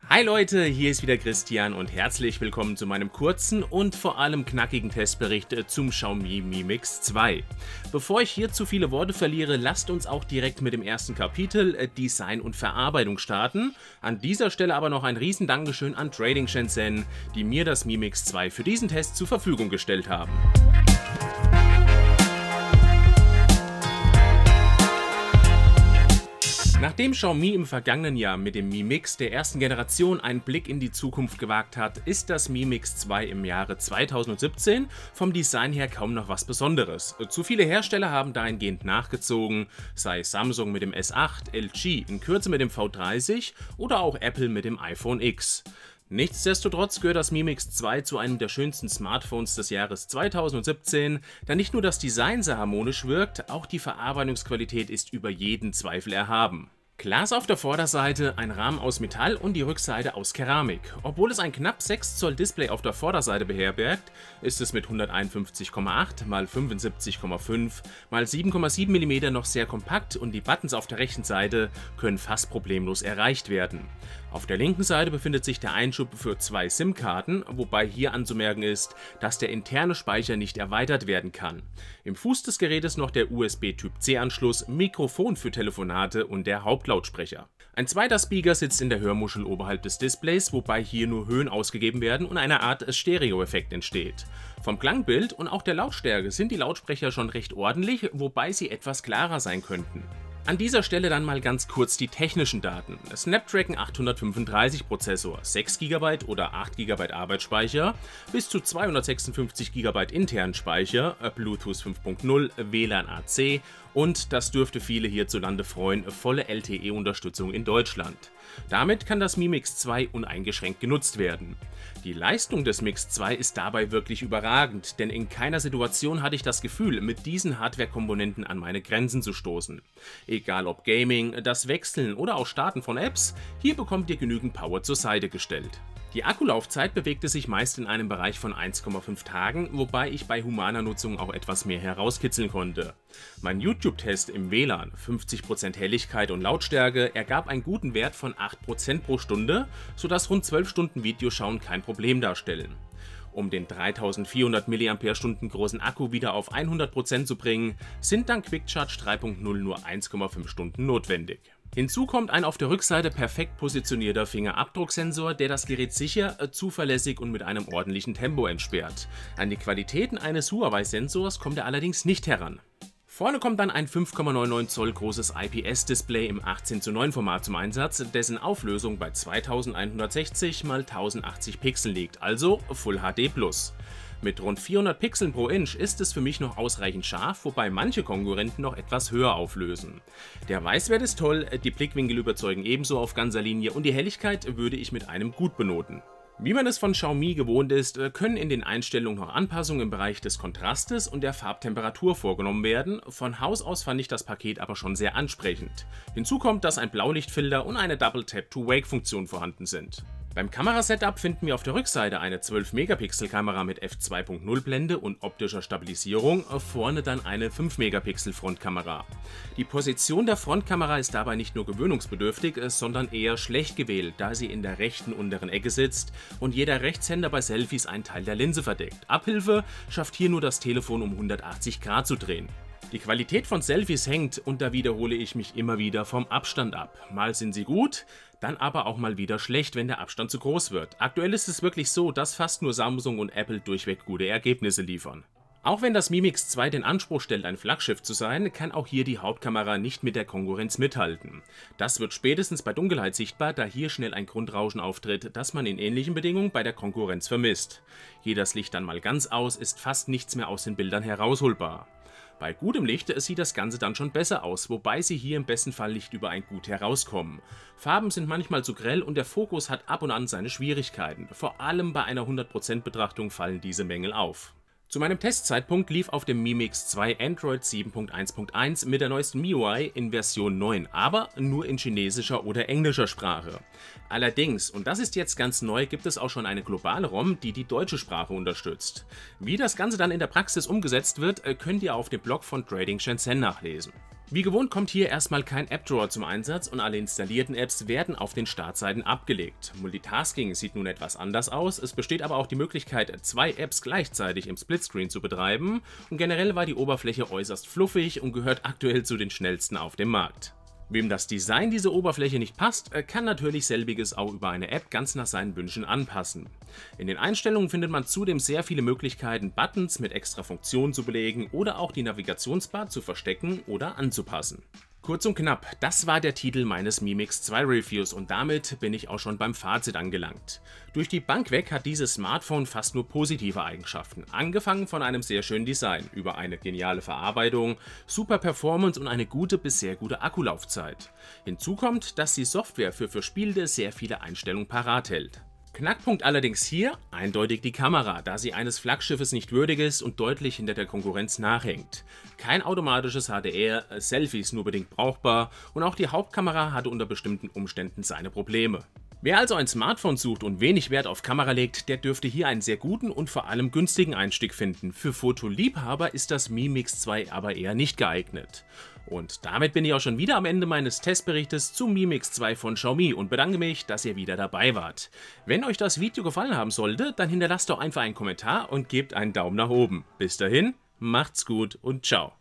Hi Leute, hier ist wieder Christian und herzlich willkommen zu meinem kurzen und vor allem knackigen Testbericht zum Xiaomi Mi Mix 2. Bevor ich hier zu viele Worte verliere, lasst uns auch direkt mit dem ersten Kapitel Design und Verarbeitung starten. An dieser Stelle aber noch ein riesen Dankeschön an Trading Shenzhen, die mir das Mi Mix 2 für diesen Test zur Verfügung gestellt haben. Nachdem Xiaomi im vergangenen Jahr mit dem Mi Mix der ersten Generation einen Blick in die Zukunft gewagt hat, ist das Mi Mix 2 im Jahre 2017 vom Design her kaum noch was Besonderes. Zu viele Hersteller haben dahingehend nachgezogen, sei Samsung mit dem S8, LG in Kürze mit dem V30 oder auch Apple mit dem iPhone X. Nichtsdestotrotz gehört das Mi Mix 2 zu einem der schönsten Smartphones des Jahres 2017, da nicht nur das Design sehr harmonisch wirkt, auch die Verarbeitungsqualität ist über jeden Zweifel erhaben. Glas auf der Vorderseite, ein Rahmen aus Metall und die Rückseite aus Keramik. Obwohl es ein knapp 6 Zoll Display auf der Vorderseite beherbergt, ist es mit 151,8 x 75,5 x 7,7 mm noch sehr kompakt und die Buttons auf der rechten Seite können fast problemlos erreicht werden. Auf der linken Seite befindet sich der Einschub für 2 SIM-Karten, wobei hier anzumerken ist, dass der interne Speicher nicht erweitert werden kann. Im Fuß des Gerätes noch der USB-Typ-C-Anschluss, Mikrofon für Telefonate und der Hauptlautsprecher. Ein zweiter Speaker sitzt in der Hörmuschel oberhalb des Displays, wobei hier nur Höhen ausgegeben werden und eine Art Stereo-Effekt entsteht. Vom Klangbild und auch der Lautstärke sind die Lautsprecher schon recht ordentlich, wobei sie etwas klarer sein könnten. An dieser Stelle dann mal ganz kurz die technischen Daten. Snapdragon 835 Prozessor, 6 GB oder 8 GB Arbeitsspeicher, bis zu 256 GB internen Speicher, Bluetooth 5.0, WLAN AC und, das dürfte viele hierzulande freuen, volle LTE-Unterstützung in Deutschland. Damit kann das Mi Mix 2 uneingeschränkt genutzt werden. Die Leistung des Mix 2 ist dabei wirklich überragend, denn in keiner Situation hatte ich das Gefühl, mit diesen Hardware-Komponenten an meine Grenzen zu stoßen. Egal ob Gaming, das Wechseln oder auch Starten von Apps, hier bekommt ihr genügend Power zur Seite gestellt. Die Akkulaufzeit bewegte sich meist in einem Bereich von 1,5 Tagen, wobei ich bei humaner Nutzung auch etwas mehr herauskitzeln konnte. Mein YouTube-Test im WLAN, 50% Helligkeit und Lautstärke, ergab einen guten Wert von 8% pro Stunde, sodass rund 12 Stunden Videoschauen kein Problem darstellen. Um den 3400 mAh großen Akku wieder auf 100% zu bringen, sind dank Quick Charge 3.0 nur 1,5 Stunden notwendig. Hinzu kommt ein auf der Rückseite perfekt positionierter Fingerabdrucksensor, der das Gerät sicher, zuverlässig und mit einem ordentlichen Tempo entsperrt. An die Qualitäten eines Huawei-Sensors kommt er allerdings nicht heran. Vorne kommt dann ein 5,99 Zoll großes IPS-Display im 18:9 Format zum Einsatz, dessen Auflösung bei 2160 x 1080 Pixeln liegt, also Full HD+. Mit rund 400 Pixeln pro Inch ist es für mich noch ausreichend scharf, wobei manche Konkurrenten noch etwas höher auflösen. Der Weißwert ist toll, die Blickwinkel überzeugen ebenso auf ganzer Linie und die Helligkeit würde ich mit einem Gut benoten. Wie man es von Xiaomi gewohnt ist, können in den Einstellungen noch Anpassungen im Bereich des Kontrastes und der Farbtemperatur vorgenommen werden. Von Haus aus fand ich das Paket aber schon sehr ansprechend. Hinzu kommt, dass ein Blaulichtfilter und eine Double Tap-to-Wake-Funktion vorhanden sind. Beim Kamerasetup finden wir auf der Rückseite eine 12-Megapixel-Kamera mit f2.0 Blende und optischer Stabilisierung, vorne dann eine 5-Megapixel-Frontkamera. Die Position der Frontkamera ist dabei nicht nur gewöhnungsbedürftig, sondern eher schlecht gewählt, da sie in der rechten unteren Ecke sitzt und jeder Rechtshänder bei Selfies einen Teil der Linse verdeckt. Abhilfe schafft hier nur das Telefon um 180 Grad zu drehen. Die Qualität von Selfies hängt, und da wiederhole ich mich immer wieder, vom Abstand ab. Mal sind sie gut, dann aber auch mal wieder schlecht, wenn der Abstand zu groß wird. Aktuell ist es wirklich so, dass fast nur Samsung und Apple durchweg gute Ergebnisse liefern. Auch wenn das Mi Mix 2 den Anspruch stellt, ein Flaggschiff zu sein, kann auch hier die Hauptkamera nicht mit der Konkurrenz mithalten. Das wird spätestens bei Dunkelheit sichtbar, da hier schnell ein Grundrauschen auftritt, das man in ähnlichen Bedingungen bei der Konkurrenz vermisst. Geht das Licht dann mal ganz aus, ist fast nichts mehr aus den Bildern herausholbar. Bei gutem Licht sieht das Ganze dann schon besser aus, wobei sie hier im besten Fall nicht überall gut herauskommen. Farben sind manchmal zu grell und der Fokus hat ab und an seine Schwierigkeiten. Vor allem bei einer 100% Betrachtung fallen diese Mängel auf. Zu meinem Testzeitpunkt lief auf dem Mi Mix 2 Android 7.1.1 mit der neuesten MIUI in Version 9, aber nur in chinesischer oder englischer Sprache. Allerdings, und das ist jetzt ganz neu, gibt es auch schon eine globale ROM, die die deutsche Sprache unterstützt. Wie das Ganze dann in der Praxis umgesetzt wird, könnt ihr auf dem Blog von Trading Shenzhen nachlesen. Wie gewohnt kommt hier erstmal kein App-Drawer zum Einsatz und alle installierten Apps werden auf den Startseiten abgelegt. Multitasking sieht nun etwas anders aus, es besteht aber auch die Möglichkeit, 2 Apps gleichzeitig im Splitscreen zu betreiben und generell war die Oberfläche äußerst fluffig und gehört aktuell zu den schnellsten auf dem Markt. Wem das Design dieser Oberfläche nicht passt, kann natürlich selbiges auch über eine App ganz nach seinen Wünschen anpassen. In den Einstellungen findet man zudem sehr viele Möglichkeiten, Buttons mit extra Funktionen zu belegen oder auch die Navigationsbar zu verstecken oder anzupassen. Kurz und knapp, das war der Titel meines Mi Mix 2 Reviews und damit bin ich auch schon beim Fazit angelangt. Durch die Bank weg hat dieses Smartphone fast nur positive Eigenschaften, angefangen von einem sehr schönen Design, über eine geniale Verarbeitung, super Performance und eine gute bis sehr gute Akkulaufzeit. Hinzu kommt, dass die Software für Verspielte sehr viele Einstellungen parat hält. Knackpunkt allerdings hier eindeutig die Kamera, da sie eines Flaggschiffes nicht würdig ist und deutlich hinter der Konkurrenz nachhängt. Kein automatisches HDR, Selfies nur bedingt brauchbar und auch die Hauptkamera hatte unter bestimmten Umständen seine Probleme. Wer also ein Smartphone sucht und wenig Wert auf Kamera legt, der dürfte hier einen sehr guten und vor allem günstigen Einstieg finden. Für Fotoliebhaber ist das Mi Mix 2 aber eher nicht geeignet. Und damit bin ich auch schon wieder am Ende meines Testberichtes zum Mi Mix 2 von Xiaomi und bedanke mich, dass ihr wieder dabei wart. Wenn euch das Video gefallen haben sollte, dann hinterlasst doch einfach einen Kommentar und gebt einen Daumen nach oben. Bis dahin, macht's gut und ciao.